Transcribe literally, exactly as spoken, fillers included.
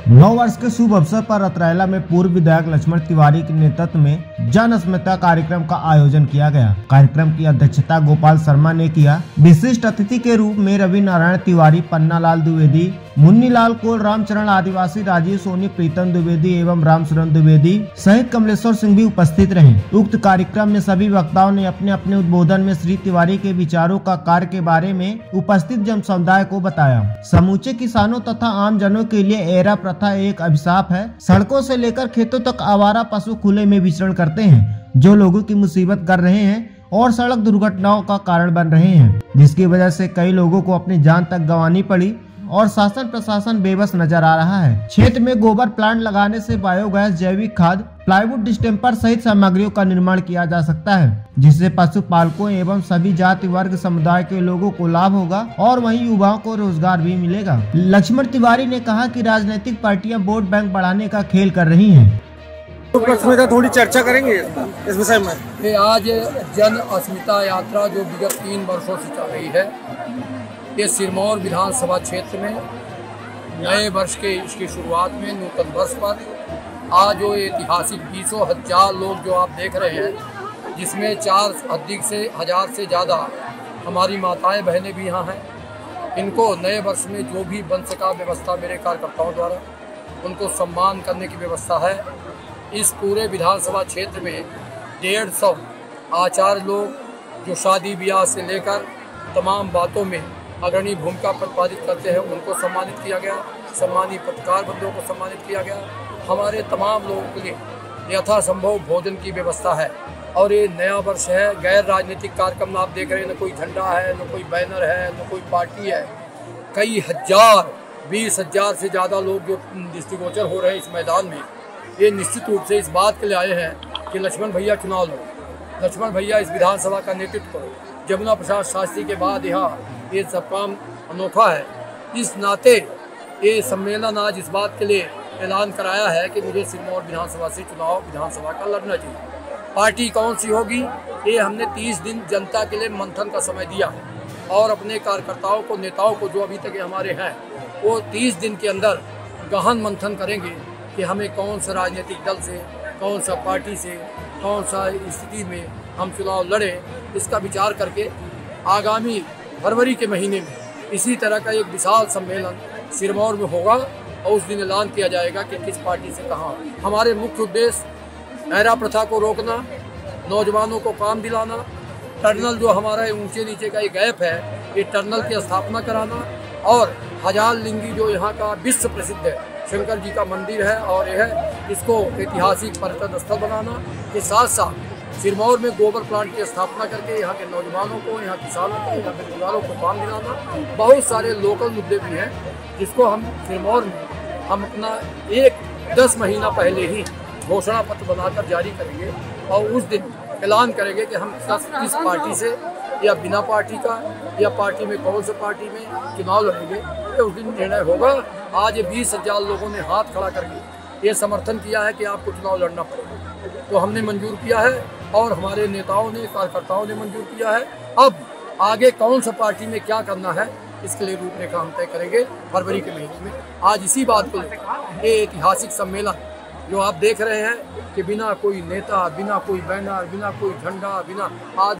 नौ वर्ष के शुभ अवसर पर रतरैला में पूर्व विधायक लक्ष्मण तिवारी के नेतृत्व में जन अस्मिता कार्यक्रम का आयोजन किया गया। कार्यक्रम की अध्यक्षता गोपाल शर्मा ने किया। विशिष्ट अतिथि के रूप में रवि नारायण तिवारी, पन्ना लाल द्विवेदी, मुन्नी लाल कोल, रामचरण आदिवासी, राजीव सोनी, प्रीतम द्विवेदी एवं रामचरण द्विवेदी सहित कमलेश्वर सिंह भी उपस्थित रहे। उक्त कार्यक्रम में सभी वक्ताओं ने अपने अपने उद्बोधन में श्री तिवारी के विचारों का कार्य के बारे में उपस्थित जन समुदाय को बताया। समूचे किसानों तथा आम जनों के लिए एरा प्रथा एक अभिशाप है। सड़कों से लेकर खेतों तक आवारा पशु खुले में विचरण करते हैं, जो लोगों की मुसीबत कर रहे हैं और सड़क दुर्घटनाओं का कारण बन रहे हैं, जिसकी वजह से कई लोगों को अपनी जान तक गंवानी पड़ी और शासन प्रशासन बेबस नजर आ रहा है। क्षेत्र में गोबर प्लांट लगाने से बायोगैस, जैविक खाद, प्लाईवुड, डिस्टेम्पर सहित सामग्रियों का निर्माण किया जा सकता है, जिससे पशुपालकों एवं सभी जाति वर्ग समुदाय के लोगों को लाभ होगा और वहीं युवाओं को रोजगार भी मिलेगा। लक्ष्मण तिवारी ने कहा कि राजनीतिक पार्टियां वोट बैंक बढ़ाने का खेल कर रही हैं। तो थोड़ी चर्चा करेंगे इस विषय में। ये आज जन अस्मिता यात्रा जो विगत तीन वर्षों से चल रही है, ये सिरमौर विधानसभा क्षेत्र में नए वर्ष के इसकी शुरुआत में नूतन वर्ष पर आज जो ऐतिहासिक बीसों हजार लोग जो आप देख रहे हैं, जिसमें चार अधिक से हजार से ज़्यादा हमारी माताएं बहनें भी यहाँ हैं, इनको नए वर्ष में जो भी बन सका व्यवस्था मेरे कार्यकर्ताओं द्वारा उनको सम्मान करने की व्यवस्था है। इस पूरे विधानसभा क्षेत्र में डेढ़ सौ आचार्य लोग जो शादी ब्याह से लेकर तमाम बातों में अग्रणी भूमिका प्रतिपादित करते हैं, उनको सम्मानित किया गया। सम्मानित पत्रकार बंधुओं को सम्मानित किया गया। हमारे तमाम लोगों के लिए यथासंभव भोजन की व्यवस्था है और ये नया वर्ष है। गैर राजनीतिक कार्यक्रम आप देख रहे हैं, न कोई झंडा है, न कोई बैनर है, न कोई पार्टी है। कई हजार बीस हजार से ज़्यादा लोग जो दृष्टिगोचर हो रहे हैं इस मैदान में, ये निश्चित रूप से इस बात के लिए आए हैं कि लक्ष्मण भैया चुनाव लड़ो, लक्ष्मण भैया इस विधानसभा का नेतृत्व करो। जमुना प्रसाद शास्त्री के बाद यहाँ ये सब काम अनोखा है। इस नाते ये सम्मेलन आज इस बात के लिए ऐलान कराया है कि मुझे सिरमौर विधानसभा से चुनाव विधानसभा का लड़ना चाहिए। पार्टी कौन सी होगी, ये हमने तीस दिन जनता के लिए मंथन का समय दिया है और अपने कार्यकर्ताओं को, नेताओं को जो अभी तक हमारे हैं, वो तीस दिन के अंदर गहन मंथन करेंगे कि हमें कौन सा राजनीतिक दल से, कौन सा पार्टी से, कौन सा स्थिति में हम चुनाव लड़ें, इसका विचार करके आगामी फरवरी के महीने में इसी तरह का एक विशाल सम्मेलन सिरमौर में होगा और उस दिन ऐलान किया जाएगा कि किस पार्टी से कहाँ। हमारे मुख्य उद्देश्य एरा प्रथा को रोकना, नौजवानों को काम दिलाना, टनल जो हमारा ऊंचे नीचे का एक गैप है, ये टनल की स्थापना कराना और हजार लिंगी जो यहाँ का विश्व प्रसिद्ध है शंकर जी का मंदिर है और यह इसको ऐतिहासिक पर्यटन स्थल बनाना के साथ साथ सिरमौर में गोबर प्लांट की स्थापना करके यहाँ के नौजवानों को, यहाँ किसानों को, यहाँ के परिवारों को काम दिलाना। बहुत सारे लोकल मुद्दे भी हैं जिसको हम सिरमौर में हम अपना एक दस महीना पहले ही घोषणा पत्र बनाकर जारी करेंगे और उस दिन ऐलान करेंगे कि हम किस किस पार्टी से या बिना पार्टी का या पार्टी में कौन से पार्टी में चुनाव लड़ेंगे, तो उस दिन निर्णय होगा। आज बीस हजार लोगों ने हाथ खड़ा करके ये समर्थन किया है कि आपको चुनाव लड़ना पड़ेगा, तो हमने मंजूर किया है और हमारे नेताओं ने, कार्यकर्ताओं ने मंजूर किया है। अब आगे कौन सा पार्टी में क्या करना है, इसके लिए रूपरेखा हम तय करेंगे फरवरी के महीने में। आज इसी बात को लेकर ये ऐतिहासिक सम्मेलन जो आप देख रहे हैं कि बिना कोई नेता, बिना कोई बैनर, बिना कोई झंडा, बिना आज